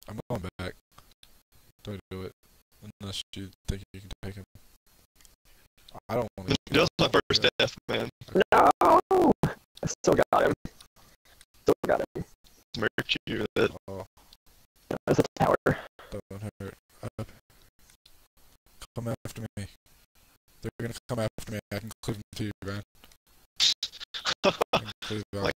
I'm going back. Don't do it. Unless you think you can take him. I don't want to. Just my first death, man. No! I still got him. Still got him. Smirch you with it. Oh, That's a tower. don't hurt. Up. Come after me. They're gonna come after me. I can cleave them to you, man. I can cleave out.